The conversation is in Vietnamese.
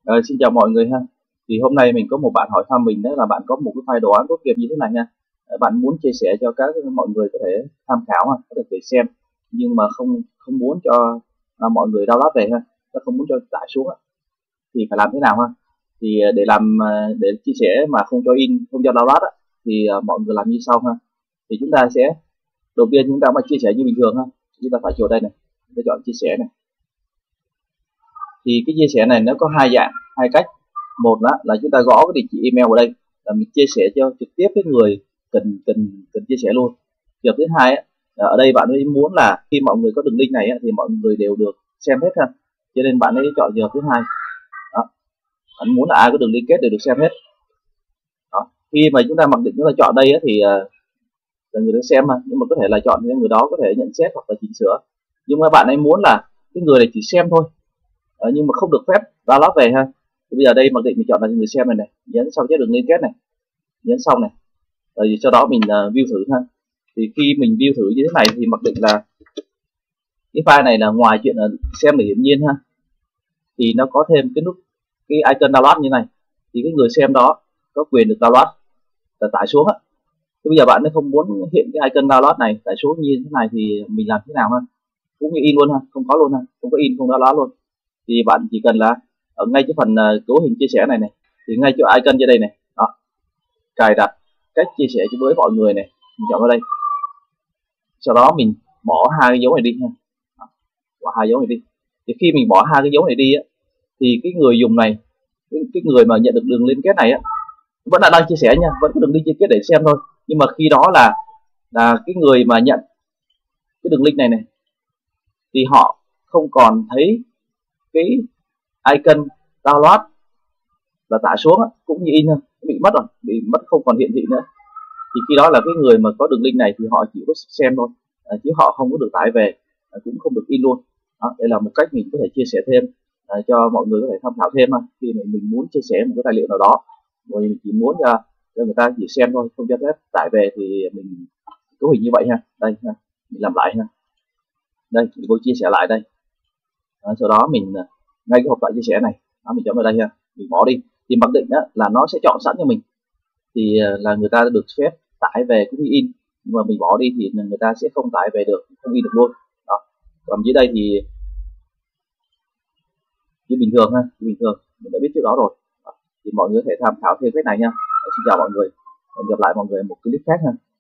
Xin chào mọi người ha. Thì hôm nay mình có một bạn hỏi thăm mình, đó là bạn có một cái file đồ án tốt nghiệp như thế này nha. Bạn muốn chia sẻ cho mọi người có thể tham khảo ha, có thể xem, nhưng mà không không muốn cho mọi người download về ha, không muốn cho tải xuống á. Thì phải làm thế nào ha? Thì để chia sẻ mà không cho in, không cho download á, thì mọi người làm như sau ha. Thì chúng ta sẽ đầu tiên chúng ta mà chia sẻ như bình thường ha. Chúng ta phải chuột đây này, chúng ta chọn chia sẻ này. Thì cái chia sẻ này nó có hai cách. Một là chúng ta gõ cái địa chỉ email vào đây, là mình chia sẻ cho trực tiếp cái người cần cần cần chia sẻ luôn. Trường thứ hai là ở đây bạn ấy muốn là khi mọi người có đường link này thì mọi người đều được xem hết ha, cho nên bạn ấy chọn trường thứ hai. Đó. Bạn muốn là ai có đường liên kết đều được xem hết. Đó. Khi mà chúng ta mặc định chúng ta chọn đây thì là người ta xem mà, nhưng mà có thể là chọn những người đó có thể nhận xét hoặc là chỉnh sửa, nhưng mà bạn ấy muốn là cái người này chỉ xem thôi, nhưng mà không được phép download về ha. Thì bây giờ đây mặc định mình chọn là người xem này, nhấn sau cái đường liên kết này, nhấn xong này, rồi sau đó mình view thử ha. Thì khi mình view thử như thế này thì mặc định là cái file này là ngoài chuyện là xem để hiển nhiên ha, thì nó có thêm cái nút cái icon download như này, thì cái người xem đó có quyền được download và tải xuống á. Thì bây giờ bạn không muốn hiện cái icon download này tải xuống như thế này thì mình làm thế nào ha? Cũng như in luôn ha, không có luôn ha, không có in không download luôn. Thì bạn chỉ cần là ở ngay cái phần cấu hình chia sẻ này thì ngay chỗ icon trên đây này, đó, cài đặt cách chia sẻ với mọi người này, mình chọn vào đây, sau đó mình bỏ hai cái dấu này đi ha, bỏ hai dấu này đi. Thì khi mình bỏ hai cái dấu này đi thì cái người dùng này, cái người mà nhận được đường liên kết này vẫn là đang chia sẻ nha, vẫn có đường link chia kết để xem thôi, nhưng mà khi đó là cái người mà nhận cái đường link này thì họ không còn thấy cái icon download là tải xuống cũng như in, bị mất rồi, bị mất, không còn hiện thị nữa. Thì khi đó là cái người mà có đường link này thì họ chỉ có xem thôi, chứ họ không có được tải về, cũng không được in luôn. Đó, đây là một cách mình có thể chia sẻ thêm cho mọi người có thể tham khảo thêm khi mà mình muốn chia sẻ một cái tài liệu nào đó, rồi mình chỉ muốn cho người ta chỉ xem thôi, không cho phép tải về, thì mình cấu hình như vậy ha. Đây ha, mình làm lại ha, đây mình vô chia sẻ lại đây. Đó, sau đó mình ngay cái hộp thoại chia sẻ này, đó, mình chọn vào đây ha, mình bỏ đi. Thì mặc định là nó sẽ chọn sẵn cho mình, thì là người ta được phép tải về cũng như in, nhưng mà mình bỏ đi thì người ta sẽ không tải về được, không in được luôn. Đó. Còn dưới đây thì như bình thường ha, như bình thường mình đã biết trước đó rồi. Đó. Thì mọi người có thể tham khảo thêm cái này nha. Xin chào mọi người, hẹn gặp lại mọi người ở một clip khác ha.